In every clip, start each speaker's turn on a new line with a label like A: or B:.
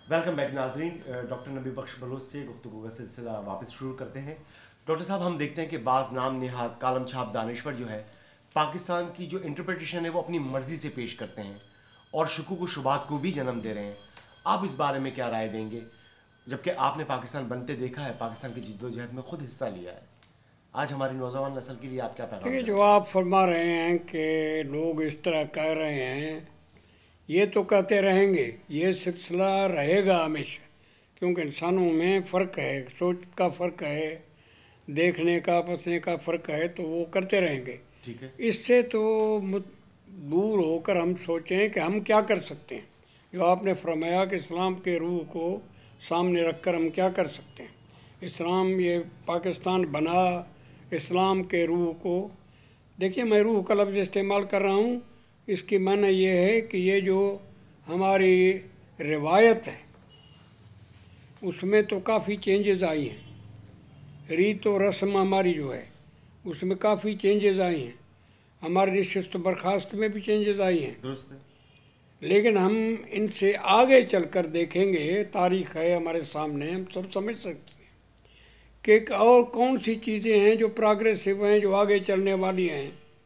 A: Welcome back ناظرین. Doctor نبی بخش بلوچ سے گفتگو کا سلسلہ واپس شروع کرتے ہیں. ڈاکٹر صاحب، ہم دیکھتے ہیں کہ بعض نام نہاد کالم چھاپ دانشور جو ہے پاکستان کی جو انٹرپریٹیشن ہے وہ اپنی مرضی سے پیش کرتے ہیں اور شکوک و شبہات کو بھی جنم دے رہے ہیں. آپ اس بارے میں کیا رائے دیں گے، جبکہ آپ نے پاکستان بنتے دیکھا ہے، پاکستان کی جد و جہد میں خود حصہ لیا ہے؟ آج ہماری نوجوان نسل کے لیے آپ کیا پیغام
B: دیکھیے،
A: دینا
B: جو
A: چاہیں
B: آپ فرما رہے ہیں کہ لوگ اس طرح کہہ رہے ہیں، یہ تو کہتے رہیں گے، یہ سلسلہ رہے گا ہمیشہ، کیونکہ انسانوں میں فرق ہے، سوچ کا فرق ہے، دیکھنے کا پسنے کا فرق ہے، تو وہ کرتے رہیں گے.
A: ٹھیک ہے.
B: اس سے تو دور ہو کر ہم سوچیں کہ ہم کیا کر سکتے ہیں. جو آپ نے فرمایا کہ اسلام کے روح کو سامنے رکھ کر ہم کیا کر سکتے ہیں. اسلام، یہ پاکستان بنا اسلام کے روح کو. دیکھیے، میں روح کا لفظ استعمال کر رہا ہوں، اس کی معنی یہ ہے کہ یہ جو ہماری روایت ہے اس میں تو کافی چینجز آئی ہیں. ریت و رسم ہماری جو ہے اس میں کافی چینجز آئی ہیں. ہماری نشست و برخاست میں بھی چینجز آئی ہیں.
A: درست ہے.
B: لیکن ہم ان سے آگے چل کر دیکھیں گے، تاریخ ہے ہمارے سامنے، ہم سب سمجھ سکتے ہیں کہ اور کون سی چیزیں ہیں جو پروگریسو ہیں، جو آگے چلنے والی ہیں.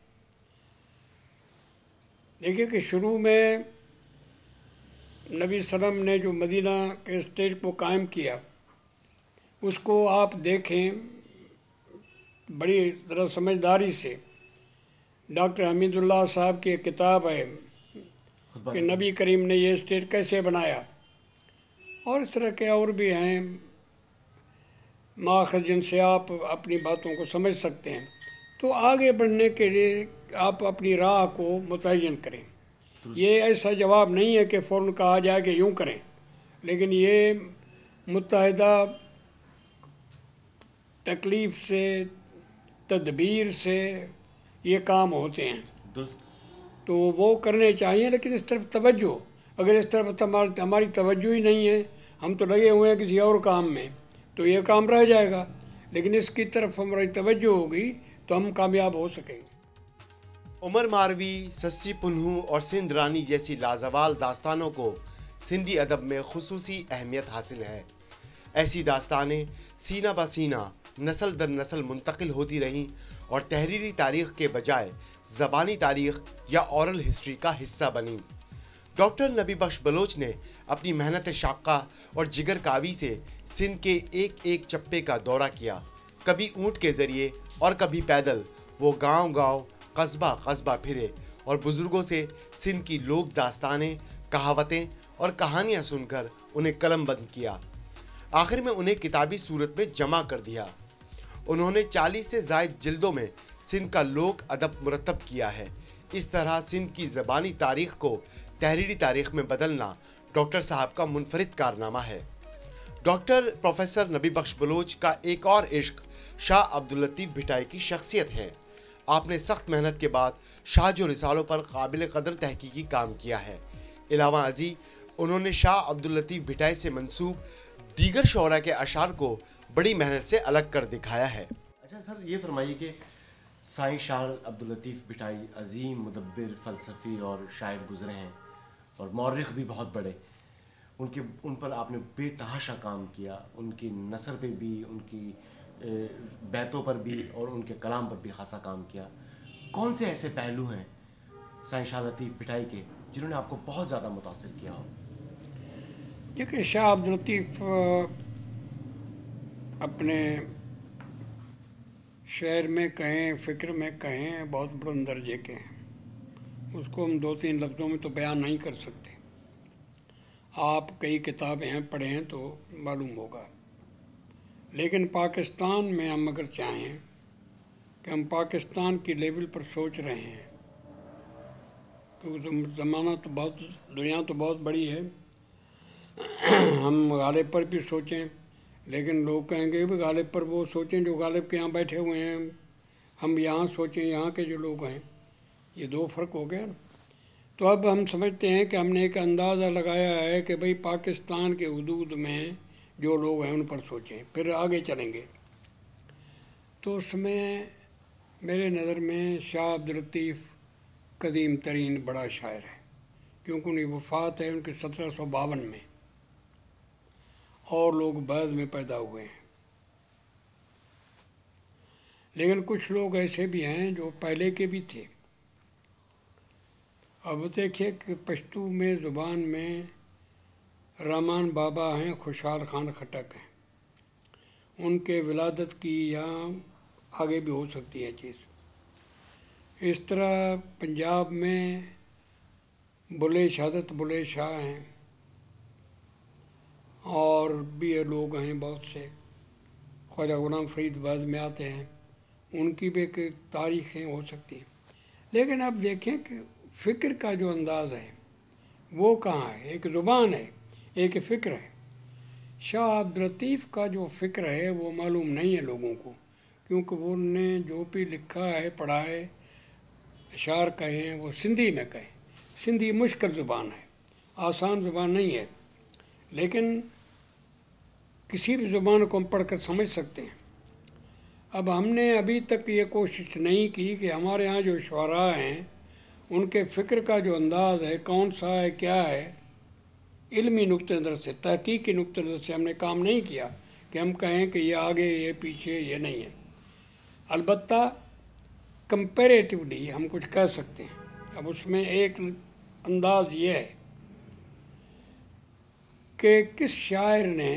B: دیکھیے کہ شروع میں نبی صلی اللہ علیہ وسلم نے جو مدینہ کے اسٹیٹ کو قائم کیا، اس کو آپ دیکھیں بڑی ذرا سمجھداری سے. ڈاکٹر حمید اللہ صاحب کی ایک کتاب ہے کہ نبی کریم نے یہ اسٹیٹ کیسے بنایا، اور اس طرح کے اور بھی ہیں ماخذ جن سے آپ اپنی باتوں کو سمجھ سکتے ہیں. تو آگے بڑھنے کے لیے آپ اپنی راہ کو متعین کریں. یہ ایسا جواب نہیں ہے کہ فوراً کہا جائے کہ یوں کریں، لیکن یہ متحدہ تکلیف سے، تدبیر سے یہ کام ہوتے ہیں.
A: درست.
B: تو وہ کرنے چاہیے، لیکن اس طرف توجہ، اگر اس طرف ہماری توجہ ہی نہیں ہے، ہم تو لگے ہوئے ہیں کسی اور کام میں، تو یہ کام رہ جائے گا. لیکن اس کی طرف ہماری توجہ ہوگی تو ہم کامیاب ہو سکیں گے.
A: عمر ماروی، سسی پنہو اور سندھ رانی جیسی لازوال داستانوں کو سندھی ادب میں خصوصی اہمیت حاصل ہے. ایسی داستانیں سینہ بہ سینہ، نسل در نسل منتقل ہوتی رہیں اور تحریری تاریخ کے بجائے زبانی تاریخ یا اورل ہسٹری کا حصہ بنیں. ڈاکٹر نبی بخش بلوچ نے اپنی محنت شاقہ اور جگر کاوی سے سندھ کے ایک ایک چپے کا دورہ کیا. کبھی اونٹ کے ذریعے اور کبھی پیدل وہ گاؤں گاؤں، قصبہ قصبہ پھرے اور بزرگوں سے سندھ کی لوک داستانیں، کہاوتیں اور کہانیاں سن کر انہیں قلم بند کیا. آخر میں انہیں کتابی صورت میں جمع کر دیا. انہوں نے 40 سے زائد جلدوں میں سندھ کا لوک ادب مرتب کیا ہے. اس طرح سندھ کی زبانی تاریخ کو تحریری تاریخ میں بدلنا ڈاکٹر صاحب کا منفرد کارنامہ ہے. ڈاکٹر پروفیسر نبی بخش بلوچ کا ایک اور عشق شاہ عبداللطیف بھٹائی کی شخصیت ہے. آپ نے سخت محنت کے بعد شاہ جو رسالوں پر قابل قدر تحقیقی کام کیا ہے. علاوہ ازیں انہوں نے شاہ عبداللطیف بھٹائی سے منسوب دیگر شعراء کے اشعار کو بڑی محنت سے الگ کر دکھایا ہے. اچھا سر، یہ فرمائیے کہ سائیں شاہ عبداللطیف بھٹائی عظیم مدبر، فلسفی اور شاعر گزرے ہیں اور مورخ بھی بہت بڑے. ان پر آپ نے بے تحاشا کام کیا، ان کی نثر پہ بھی، ان کی بیتوں پر بھی اور ان کے کلام پر بھی خاصا کام کیا. کون سے ایسے پہلو ہیں سائیں شاہ لطیف بھٹائی کے جنہوں نے آپ کو بہت زیادہ متاثر کیا ہو؟
B: دیکھیے، شاہ عبداللطیف اپنے شعر میں کہیں، فکر میں کہیں، بہت بلند درجے کے ہیں. اس کو ہم 2-3 لفظوں میں تو بیان نہیں کر سکتے. آپ کئی کتابیں ہیں، پڑھے ہیں تو معلوم ہوگا. لیکن پاکستان میں ہم اگر چاہیں کہ ہم پاکستان کی لیول پر سوچ رہے ہیں، کیونکہ زمانہ تو بہت، دنیا تو بہت بڑی ہے. ہم غالب پر بھی سوچیں، لیکن لوگ کہیں گے کہ غالب پر وہ سوچیں جو غالب کے یہاں بیٹھے ہوئے ہیں، ہم یہاں سوچیں یہاں کے جو لوگ ہیں. یہ دو فرق ہو گیا. تو اب ہم سمجھتے ہیں کہ ہم نے ایک اندازہ لگایا ہے کہ بھئی پاکستان کے حدود میں جو لوگ ہیں ان پر سوچیں، پھر آگے چلیں گے. تو اس میں میرے نظر میں شاہ عبداللطیف قدیم ترین بڑا شاعر ہے، کیونکہ ان کی وفات ہے ان کی 1752 میں. اور لوگ بعد میں پیدا ہوئے ہیں، لیکن کچھ لوگ ایسے بھی ہیں جو پہلے کے بھی تھے۔ اب دیکھیے کہ پشتو میں زبان میں رحمان بابا ہیں، خوشحال خان خٹک ہیں، ان کے ولادت کی یہاں آگے بھی ہو سکتی ہے چیز۔ اس طرح پنجاب میں بلے شہادت بلے شاہ ہیں، اور بھی لوگ ہیں بہت سے، خواجہ غلام فرید بعد میں آتے ہیں، ان کی بھی ایک تاریخیں ہو سکتی ہیں۔ لیکن اب دیکھیں کہ فکر کا جو انداز ہے وہ کہاں ہے؟ ایک زبان ہے، ایک فکر ہے۔ شاہ عبداللطیف کا جو فکر ہے وہ معلوم نہیں ہے لوگوں کو، کیونکہ وہ نے جو بھی لکھا ہے پڑھا ہے، اشعار کہے ہیں، وہ سندھی میں کہے۔ سندھی مشکل زبان ہے، آسان زبان نہیں ہے، لیکن کسی بھی زبان کو ہم پڑھ کر سمجھ سکتے ہیں۔ اب ہم نے ابھی تک یہ کوشش نہیں کی کہ ہمارے ہاں جو شعراء ہیں ان کے فکر کا جو انداز ہے کون سا ہے، کیا ہے، علمی نقطہ نظر سے، تحقیقی نقطہ نظر سے ہم نے کام نہیں کیا کہ ہم کہیں کہ یہ آگے، یہ پیچھے، یہ نہیں ہے۔ البتہ کمپیریٹیولی ہم کچھ کہہ سکتے ہیں۔ اب اس میں ایک انداز یہ ہے کہ کس شاعر نے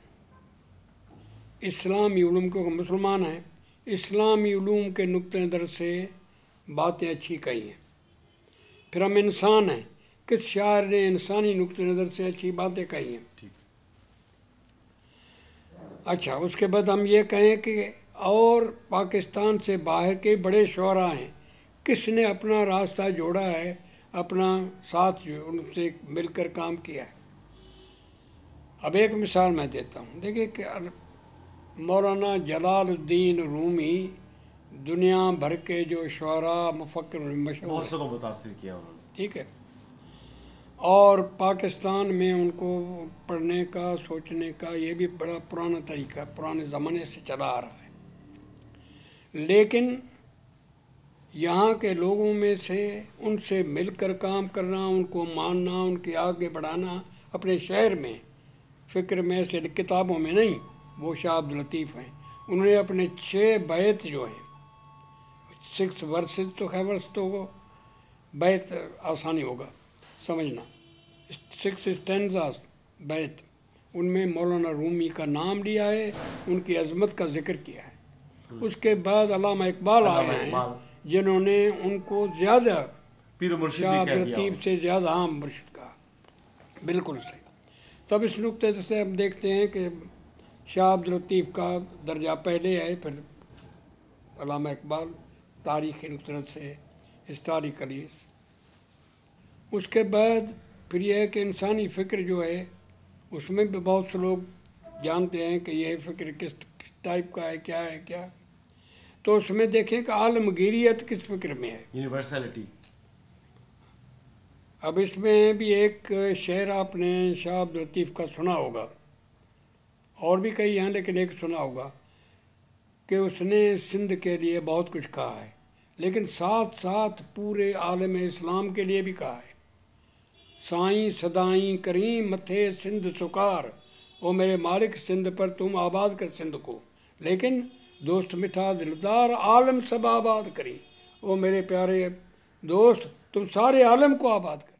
B: اسلامی علوم، کیونکہ مسلمان ہیں، اسلامی علوم کے نقطہ نظر سے باتیں اچھی کہی ہیں۔ پھر ہم انسان ہیں، کس شاعر نے انسانی نقطہ نظر سے اچھی باتیں کہی ہیں۔ اچھا، اس کے بعد ہم یہ کہیں کہ اور پاکستان سے باہر کے بڑے شعراء ہیں، کس نے اپنا راستہ جوڑا ہے، اپنا ساتھ جو ان سے مل کر کام کیا ہے۔ اب ایک مثال میں دیتا ہوں، دیکھیے کہ مولانا جلال الدین رومی دنیا بھر کے جو شعراء مفکر مشہور
C: بہت سے کو متاثر کیا انہوں نے،
B: ٹھیک ہے، اور پاکستان میں ان کو پڑھنے کا، سوچنے کا یہ بھی بڑا پرانا طریقہ، پرانے زمانے سے چلا آ رہا ہے۔ لیکن یہاں کے لوگوں میں سے ان سے مل کر کام کرنا، ان کو ماننا، ان کے آگے بڑھانا اپنے شہر میں، فکر میں سے، کتابوں میں نہیں، وہ شاہ عبداللطیف ہیں۔ انہوں نے اپنے 6 بیت جو ہیں، 6 ورسز تو خیورس تو وہ بیت آسانی ہوگا سمجھنا، 6 اسٹینزاز بیت، ان میں مولانا رومی کا نام لیا ہے، ان کی عظمت کا ذکر کیا ہے۔ اس کے بعد علامہ اقبال آئے ہیں جنہوں نے ان کو زیادہ
C: پیر و مرشد
B: شاہ
C: بھی کہہ دیا
B: عبداللطیف سے زیادہ عام مرشد کہا۔ بالکل صحیح۔ تب اس نقطے سے ہم دیکھتے ہیں کہ شاہ عبداللطیف کا درجہ پہلے ہے، پھر علامہ اقبال تاریخی نقطہ سے، ہسٹوریکلی۔ اس کے بعد پھر یہ ہے کہ انسانی فکر جو ہے اس میں بھی بہت سے لوگ جانتے ہیں کہ یہ فکر کس ٹائپ کا ہے، کیا ہے، کیا، تو اس میں دیکھیں کہ عالمگیریت کس فکر میں ہے،
C: یونیورسلٹی۔
B: اب اس میں بھی ایک شعر آپ نے شاہ عبداللطیف کا سنا ہوگا، اور بھی کئی ہیں لیکن ایک سنا ہوگا کہ اس نے سندھ کے لیے بہت کچھ کہا ہے، لیکن ساتھ ساتھ پورے عالم اسلام کے لیے بھی کہا ہے۔ سائیں صدائیں کریں متھے سندھ سکار، او میرے مالک سندھ پر تم آباد کر سندھ کو، لیکن دوست مٹھا دلدار عالم سب آباد کریں، او میرے پیارے دوست تم سارے عالم کو آباد کریں۔